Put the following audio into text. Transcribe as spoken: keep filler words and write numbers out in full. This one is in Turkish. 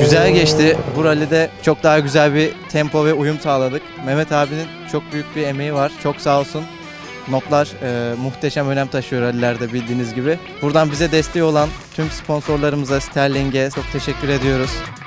Güzel geçti. Bu rallide çok daha güzel bir tempo ve uyum sağladık. Mehmet abinin çok büyük bir emeği var. Çok sağ olsun. Notlar e, muhteşem önem taşıyor rallilerde bildiğiniz gibi. Buradan bize desteği olan tüm sponsorlarımıza, Sterling'e çok teşekkür ediyoruz.